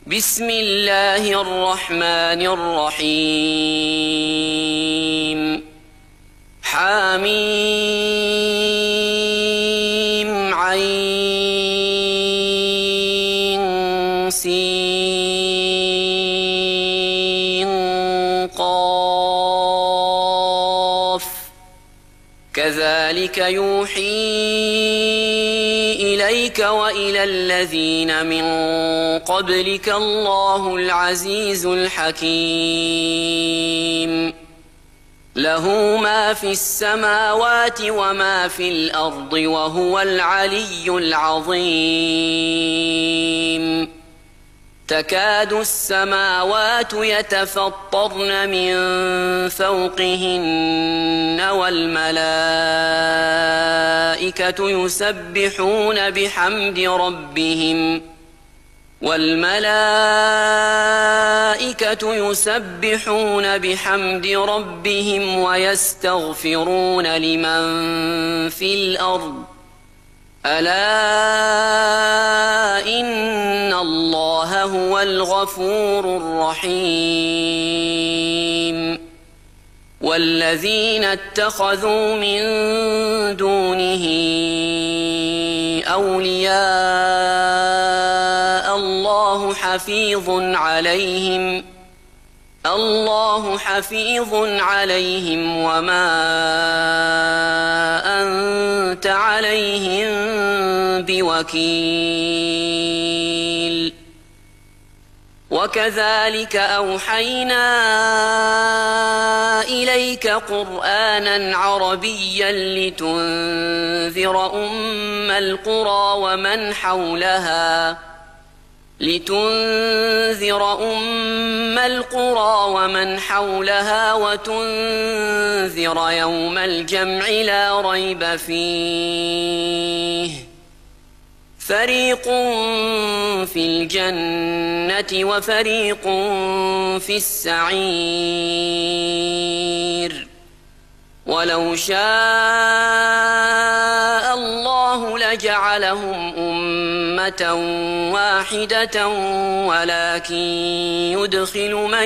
بسم الله الرحمن الرحيم حميم عين سين قاف كذلك يوحي إليك وإلى الذين من قبلك الله العزيز الحكيم له ما في السماوات وما في الأرض وهو العلي العظيم تكاد السماوات يتفطرن من فوقهن والملائكة يسبحون بحمد ربهم ويستغفرون لمن في الأرض ألا إن الله هو الغفور الرحيم والذين اتخذوا من دونه أولياء الله حفيظ عليهم وما أنت عليهم بوكيل وكذلك أوحينا إليك قرآنا عربيا لتنذر أم القرى ومن حولها وتنذر يوم الجمع لا ريب فيه فريق في الجنة وفريق في السعير ولو شاء الله لجعلهم أمة واحدة ولكن يدخل من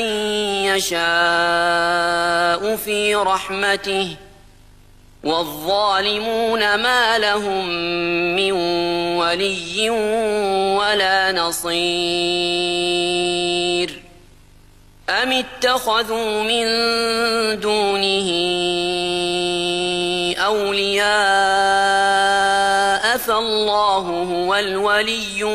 يشاء في رحمته والظالمون ما لهم من ولي ولا نصير أم اتخذوا من دونه أولياء فالله هو الولي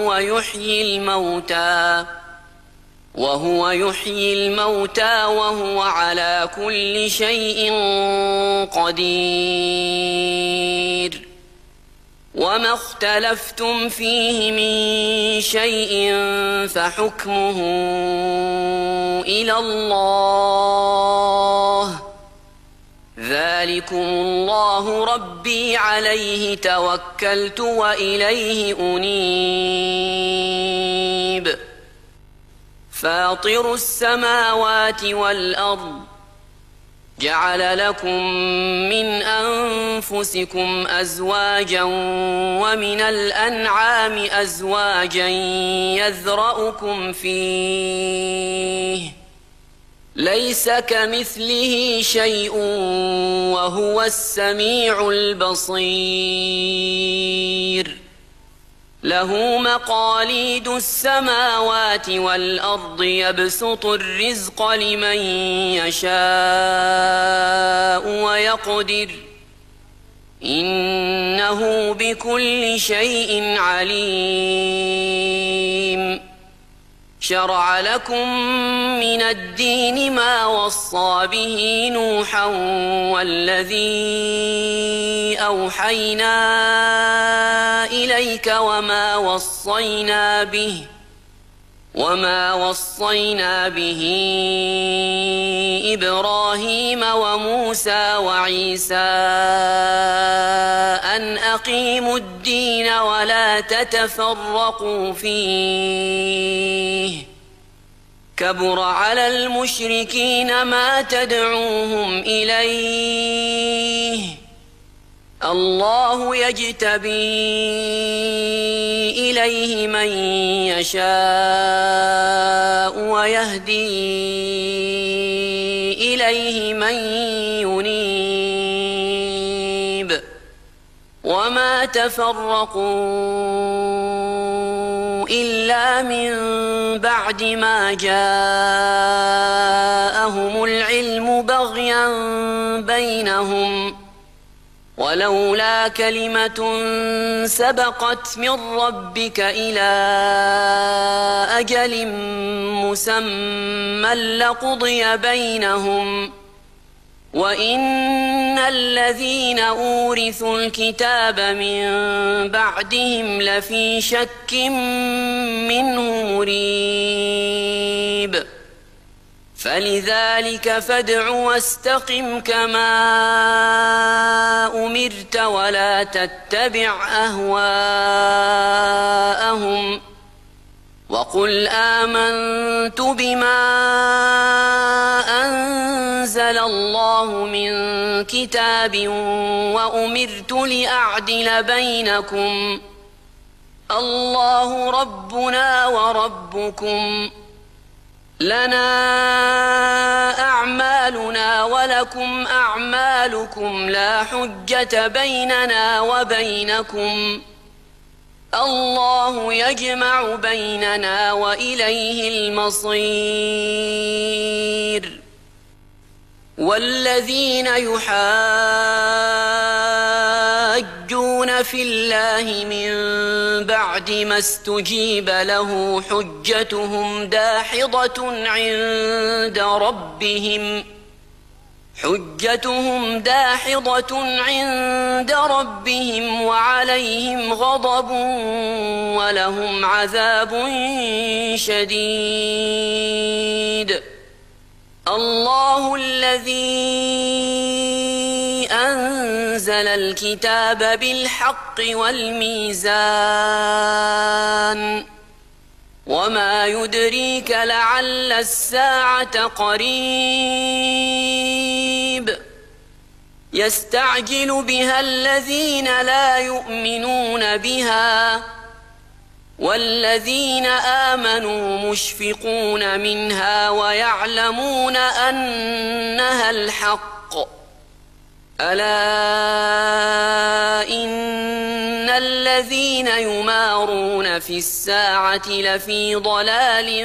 وهو يحيي الموتى وهو على كل شيء قدير وما اختلفتم فيه من شيء فحكمه إلى الله ذلكم الله ربي عليه توكلت وإليه أنيب فاطر السماوات والأرض جعل لكم من أنفسكم أزواجا ومن الأنعام أزواجا يذرأكم فيه ليس كمثله شيء وهو السميع البصير له مقاليد السماوات والأرض يبسط الرزق لمن يشاء ويقدر إنه بكل شيء عليم شرع لكم من الدين ما وصى به نوحا والذي أوحينا إليك وما وصينا به إبراهيم وموسى وعيسى أن أقيموا الدين ولا تتفرقوا فيه كبر على المشركين ما تدعوهم إليه الله يجتبي إليه من يشاء ويهدي إليه من ينيب وما تفرقوا إلا من بعد ما جاءهم العلم بغيا بينهم ولولا كلمة سبقت من ربك إلى أجل مسمى لقضي بينهم وإن الذين أورثوا الكتاب من بعدهم لفي شك منه مريب فلذلك فادع واستقم كما أمرت ولا تتبع أهواءهم وقل آمنت بما أنزل الله من كتاب وأمرت لأعدل بينكم الله ربنا وربكم لنا أعمالنا ولكم أعمالكم لا حجة بيننا وبينكم الله يجمع بيننا وإليه المصير والذين يحاجون في الله من بعد ما استجيب له حجتهم داحضة عند ربهم وعليهم غضب ولهم عذاب شديد الله الذي أنزل الكتاب بالحق والميزان وما يدريك لعل الساعة قريب يستعجل بها الذين لا يؤمنون بها والذين آمنوا مشفقون منها ويعلمون أنها الحق ألا إن الذين يمارون في الساعة لفي ضلال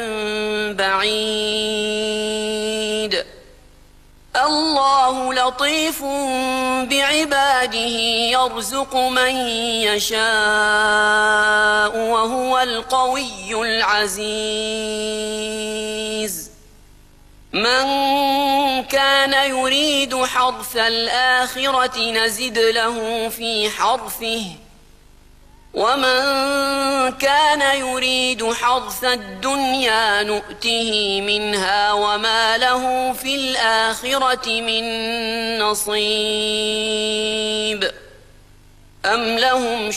بعيد الله لطيف بعباده يرزق من يشاء وهو القوي العزيز من كان يريد حرث الآخرة نزد له في حرثه ومن كان يريد حرث الدنيا نؤته منها وما له في الآخرة من نصيب أم لهم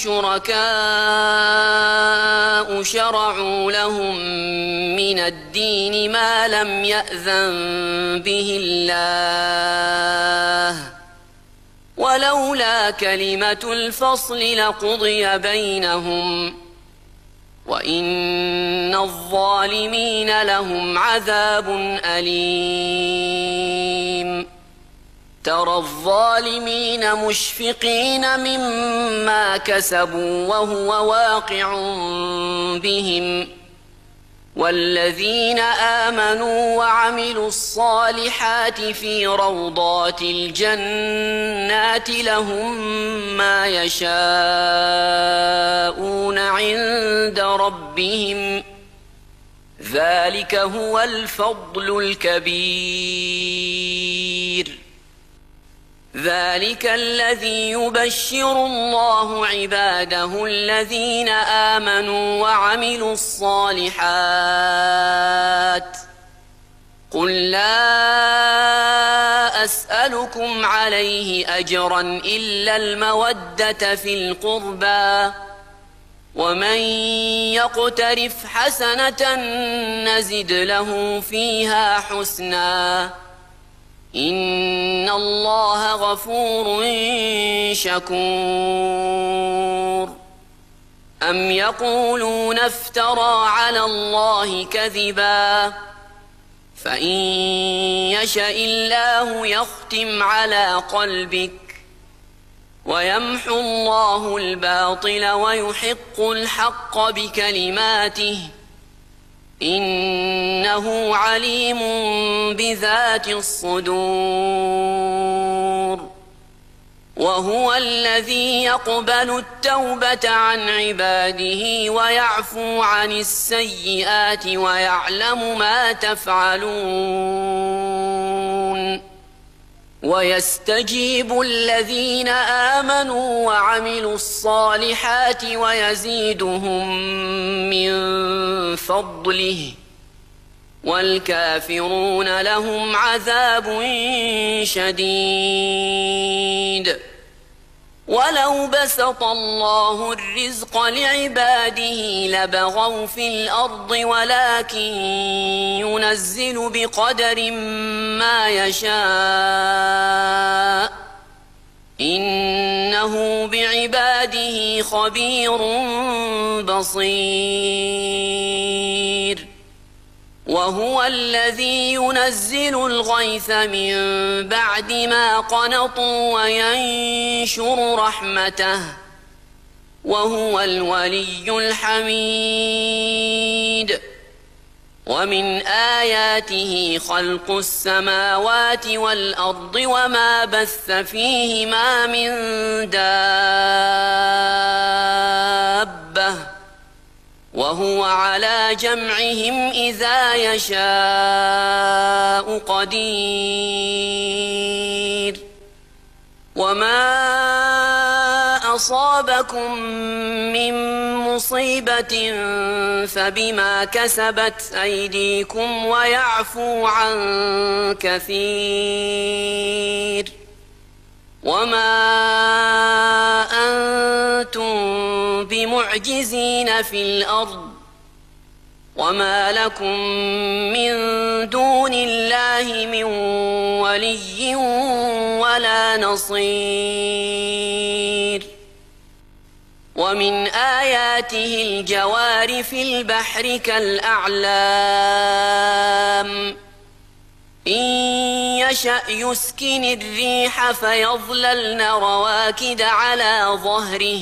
شركاء شرعوا لهم من الدين ما لم يأذن به الله ولولا كلمة الفصل لقضي بينهم وإن الظالمين لهم عذاب أليم ترى الظالمين مشفقين مما كسبوا وهو واقع بهم والذين آمنوا وعملوا الصالحات في روضات الجنات لهم ما يشاءون عند ربهم ذلك هو الفضل الكبير ذلك الذي يبشر الله عباده الذين آمنوا وعملوا الصالحات قل لا أسألكم عليه أجرا إلا المودة في القربى ومن يقترف حسنة نزد له فيها حسنا إن الله غفور شكور أم يقولون افترى على الله كذبا فإن يشأ الله يختم على قلبك ويمحو الله الباطل ويحق الحق بكلماته إنه عليم بذات الصدور وهو الذي يقبل التوبة عن عباده ويعفو عن السيئات ويعلم ما تفعلون ويستجيب الذين آمنوا وعملوا الصالحات ويزيدهم من فضله والكافرون لهم عذاب شديد ولو بسط الله الرزق لعباده لبغوا في الأرض ولكن ينزل بقدر ما يشاء إنه بعباده خبير بصير وهو الذي ينزل الغيث من بعد ما قنطوا وينشر رحمته وهو الولي الحميد ومن آياته خلق السماوات والأرض وما بث فيهما من دابة وهو على جمعهم إذا يشاء قدير وما أصابكم من مصيبة فبما كسبت أيديكم ويعفو عن كثير وما أنتم بمعجزين في الأرض وما لكم من دون الله من ولي ولا نصير ومن آياته الجوار في البحر كالأعلام إن يشأ يسكن الريح فيظللن رواكد على ظهره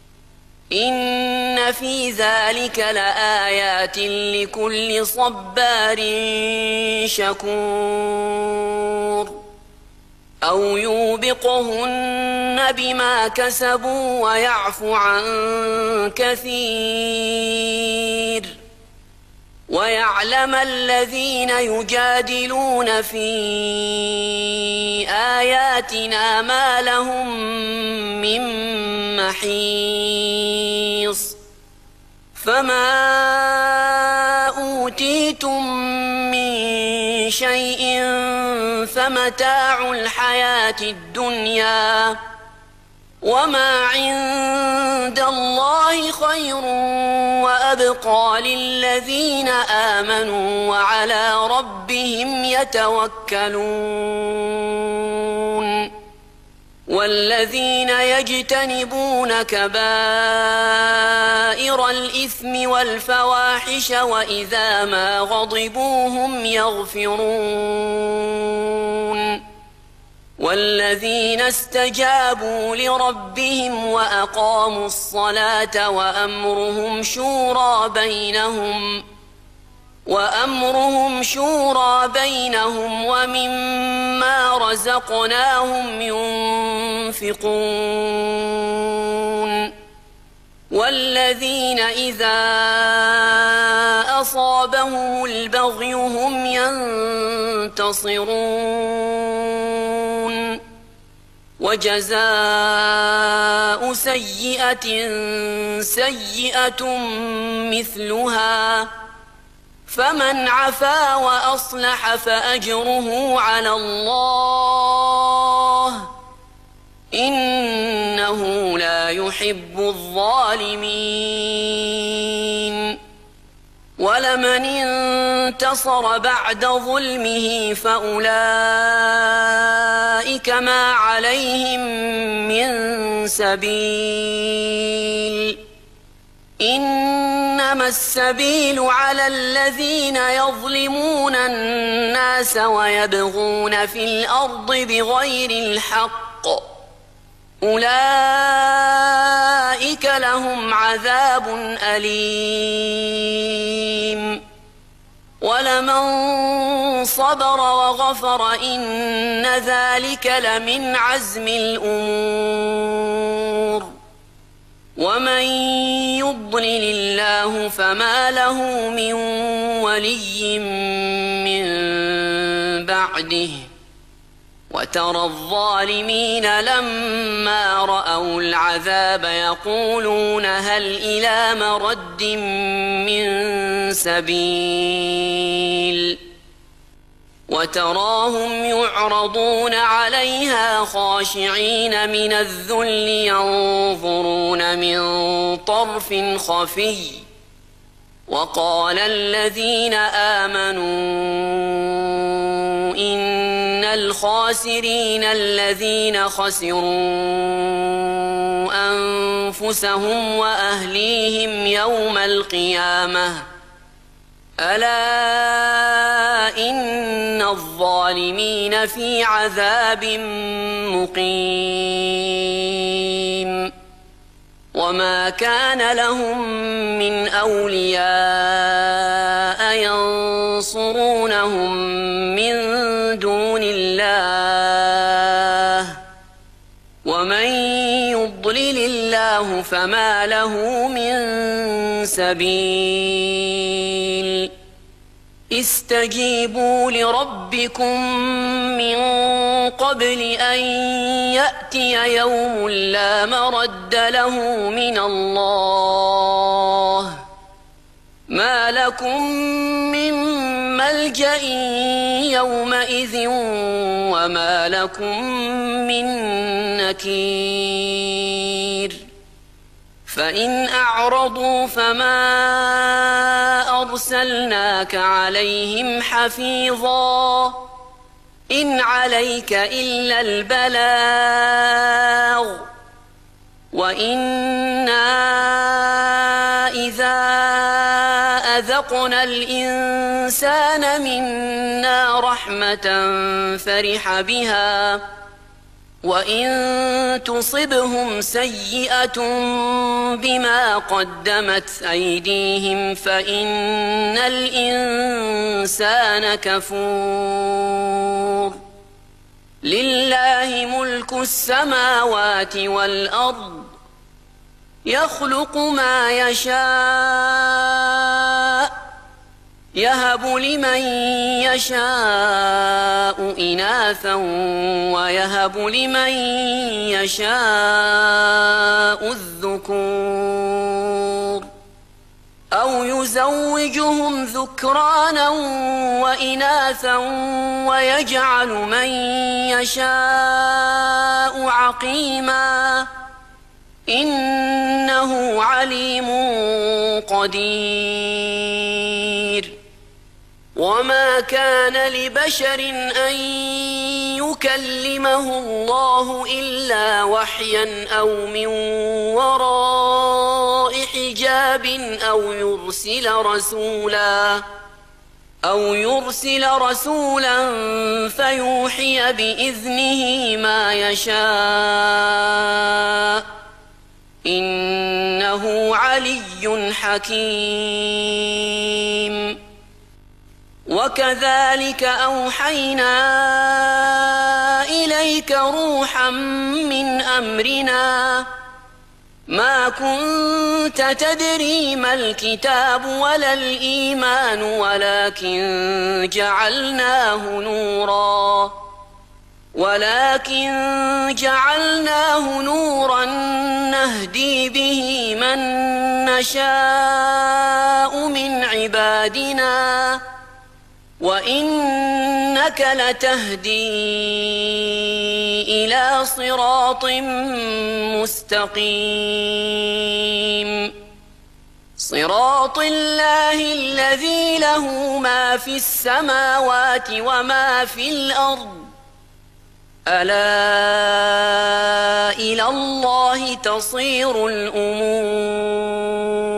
إن في ذلك لآيات لكل صبار شكور أو يوبقهن بما كسبوا ويعفو عن كثير ويعلم الذين يجادلون في آياتنا ما لهم من محيص فما أوتيتم من شيء فمتاع الحياة الدنيا وما عند الله خير وأبقى للذين آمنوا وعلى ربهم يتوكلون والذين يجتنبون كبائر الإثم والفواحش وإذا ما غضبوا هم يغفرون والذين استجابوا لربهم وأقاموا الصلاة وأمرهم شورى بينهم ومما رزقناهم ينفقون والذين إذا أصابهم البغي هم ينتصرون وجزاء سيئة سيئة مثلها فمن عفا وأصلح فأجره على الله إنه لا يحب الظالمين ولمن انتصر بعد ظلمه فأولئك ما عليهم من سبيل إنما السبيل على الذين يظلمون الناس ويبغون في الأرض بغير الحق أولئك لهم عذاب أليم ولمن صبر وغفر إن ذلك لمن عزم الأمور ومن يضلل الله فما له من ولي من بعده وترى الظالمين لما رأوا العذاب يقولون هل إلى مرد من سبيل وتراهم يعرضون عليها خاشعين من الذل ينظرون من طرف خفي وقال الذين آمنوا إن الخاسرين الذين خسروا أنفسهم وأهليهم يوم القيامة ألا إن الظالمين في عذاب مقيم وما كان لهم من أولياء ينصرونهم من دون الله ومن يضلل الله فما له من سبيل استجيبوا لربكم من قبل أن يأتي يوم لا مرد له من الله ما لكم من ملجأ يومئذ وما لكم من نكير فإن أعرضوا فما أرسلناك عليهم حفيظا إن عليك إلا البلاغ وإنا إذا أذقنا الإنسان منا رحمة فرح بها وإن تصبهم سيئة بما قدمت أيديهم فإن الإنسان كفور لله ملك السماوات والأرض يخلق ما يشاء يهب لمن يشاء إناثا ويهب لمن يشاء الذكور أو يزوجهم ذكرانا وإناثا ويجعل من يشاء عقيما إنه عليم قدير وما كان لبشر أن يكلمه الله إلا وحيا أو من وراء حجاب أو يرسل رسولا فيوحي بإذنه ما يشاء إنه علي حكيم وكذلك أوحينا إليك روحا من أمرنا ما كنت تدري ما الكتاب ولا الإيمان ولكن جعلناه نورا نهدي به من نشاء من عبادنا وإنك لتهدي إلى صراط مستقيم صراط الله الذي له ما في السماوات وما في الأرض ألا إلى الله تصير الأمور